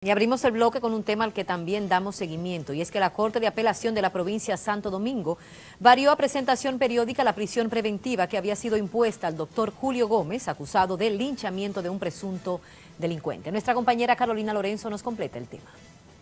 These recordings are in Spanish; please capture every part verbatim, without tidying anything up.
Y abrimos el bloque con un tema al que también damos seguimiento, y es que la Corte de Apelación de la provincia Santo Domingo varió a presentación periódica la prisión preventiva que había sido impuesta al doctor Julio Gómez, acusado del linchamiento de un presunto delincuente. Nuestra compañera Carolina Lorenzo nos completa el tema.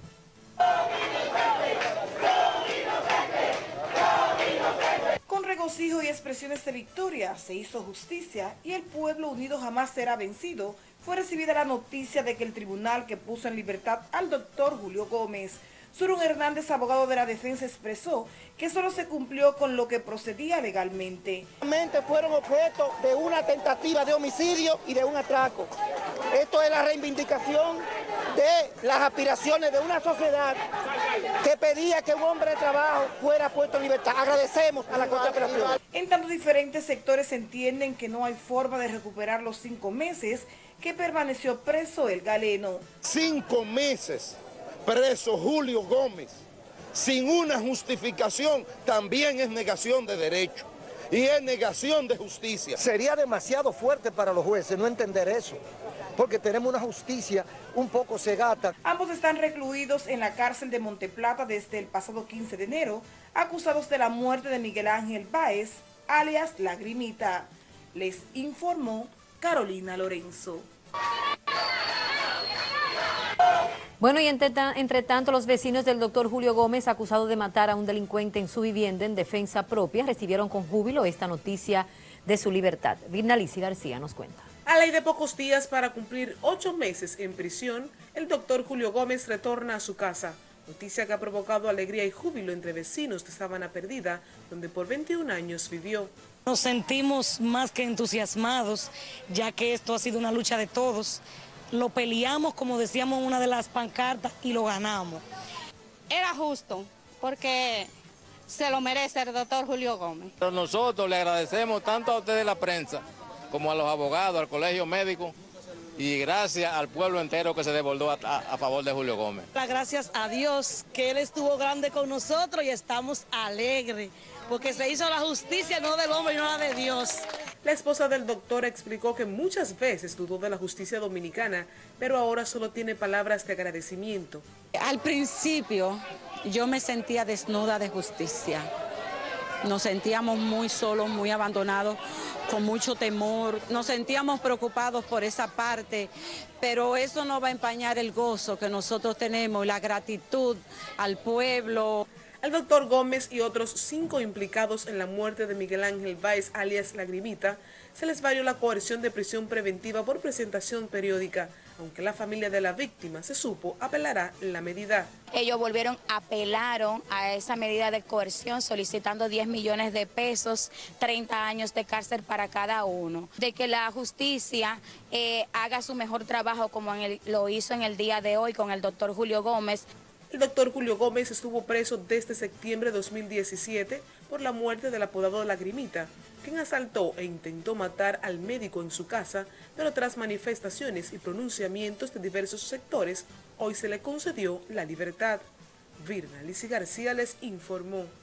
Con regocijo y expresiones de victoria se hizo justicia y el pueblo unido jamás será vencido. Fue recibida la noticia de que el tribunal que puso en libertad al doctor Julio Gómez, Surún Hernández, abogado de la defensa, expresó que solo se cumplió con lo que procedía legalmente. Fueron objeto de una tentativa de homicidio y de un atraco. Esto es la reivindicación de las aspiraciones de una sociedad que pedía que un hombre de trabajo fuera puesto en libertad. Agradecemos a la Corte de Apelación. En tanto, diferentes sectores entienden que no hay forma de recuperar los cinco meses que permaneció preso el galeno. Cinco meses preso Julio Gómez, sin una justificación, también es negación de derecho y es negación de justicia. Sería demasiado fuerte para los jueces no entender eso, porque tenemos una justicia un poco cegata. Ambos están recluidos en la cárcel de Monteplata desde el pasado quince de enero, acusados de la muerte de Miguel Ángel Báez, alias Lagrimita. Les informó Carolina Lorenzo. Bueno, y entre, entre tanto, los vecinos del doctor Julio Gómez, acusado de matar a un delincuente en su vivienda en defensa propia, recibieron con júbilo esta noticia de su libertad. Virnalici García nos cuenta. A ley de pocos días para cumplir ocho meses en prisión, el doctor Julio Gómez retorna a su casa. Noticia que ha provocado alegría y júbilo entre vecinos de Sabana Perdida, donde por veintiún años vivió. Nos sentimos más que entusiasmados, ya que esto ha sido una lucha de todos. Lo peleamos, como decíamos en una de las pancartas, y lo ganamos. Era justo, porque se lo merece el doctor Julio Gómez. Pero nosotros le agradecemos tanto a ustedes, la prensa, como a los abogados, al colegio médico, y gracias al pueblo entero que se desbordó a, a, a favor de Julio Gómez. Gracias a Dios que Él estuvo grande con nosotros y estamos alegres, porque se hizo la justicia no del hombre, no la de Dios. La esposa del doctor explicó que muchas veces dudó de la justicia dominicana, pero ahora solo tiene palabras de agradecimiento. Al principio yo me sentía desnuda de justicia. Nos sentíamos muy solos, muy abandonados, con mucho temor. Nos sentíamos preocupados por esa parte, pero eso no va a empañar el gozo que nosotros tenemos, la gratitud al pueblo. Al doctor Gómez y otros cinco implicados en la muerte de Miguel Ángel Báez, alias Lagrimita, se les varió la coerción de prisión preventiva por presentación periódica, aunque la familia de la víctima se supo apelará la medida. Ellos volvieron, apelaron a esa medida de coerción solicitando diez millones de pesos, treinta años de cárcel para cada uno. De que la justicia eh, haga su mejor trabajo como en el, lo hizo en el día de hoy con el doctor Julio Gómez. El doctor Julio Gómez estuvo preso desde septiembre de dos mil diecisiete por la muerte del apodado Lagrimita, quien asaltó e intentó matar al médico en su casa, pero tras manifestaciones y pronunciamientos de diversos sectores, hoy se le concedió la libertad. Virnalici García les informó.